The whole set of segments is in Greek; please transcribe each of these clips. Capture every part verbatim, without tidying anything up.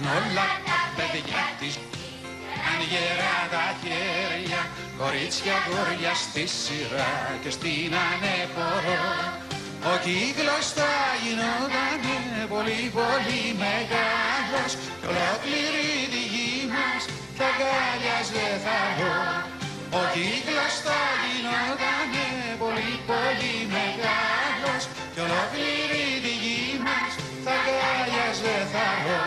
Αν όλα τα παιδιά της αν γερά τα χέρια, κορίτσια γόρια στη σειρά και στην ανεπορο, ο κύκλος θα γινότανε πολύ πολύ μεγάλος κι ολόκληρη τη γη μας θα αγκάλιαζε θαρό. Ο κύκλος θα γινότανε πολύ πολύ μεγάλος κι ολόκληρη τη γη μας θα αγκάλιαζε θαρό.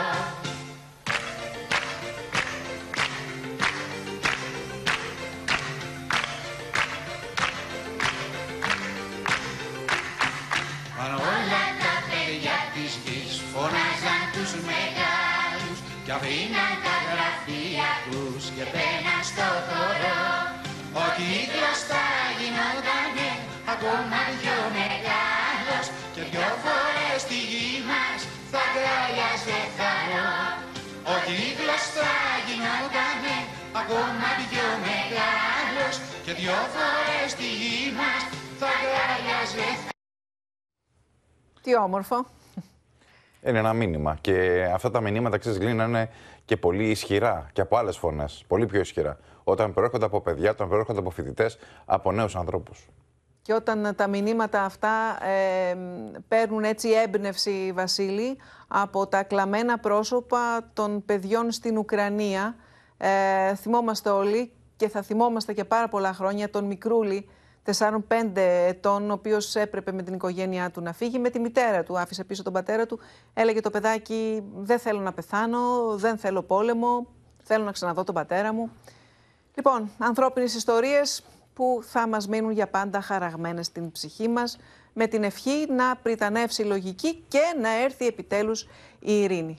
Αν όλα τα παιδιά της γης φωνάζαν τους μεγάλους κι αφήναν τα γραφεία τους και μπαίναν στο χώρο, ο κύκλος θα γινότανε ακόμα πιο μεγάλος και δυο φορές τη γη μας θα αγκάλιαζε θαρό. Ο κύκλος θα γινότανε ακόμα πιο μεγάλος και δυο φορές τη γη μας θα αγκάλιαζε θαρό. Τι όμορφο. Είναι ένα μήνυμα. Και αυτά τα μηνύματα, ξέρεις, Γλίνα, είναι και πολύ ισχυρά και από άλλες φωνές. Πολύ πιο ισχυρά. Όταν προέρχονται από παιδιά, όταν προέρχονται από φοιτητές, από νέους ανθρώπους. Και όταν τα μηνύματα αυτά ε, παίρνουν έτσι έμπνευση, Βασίλη, από τα κλαμμένα πρόσωπα των παιδιών στην Ουκρανία. Ε, θυμόμαστε όλοι και θα θυμόμαστε και πάρα πολλά χρόνια τον Μικρούλη, τεσσάρων πέντε ετών, ο οποίος έπρεπε με την οικογένειά του να φύγει, με τη μητέρα του. Άφησε πίσω τον πατέρα του. Έλεγε το παιδάκι: δεν θέλω να πεθάνω, δεν θέλω πόλεμο, θέλω να ξαναδώ τον πατέρα μου. Λοιπόν, ανθρώπινες ιστορίες που θα μας μείνουν για πάντα χαραγμένες στην ψυχή μας, με την ευχή να πριτανεύσει η λογική και να έρθει επιτέλους η ειρήνη.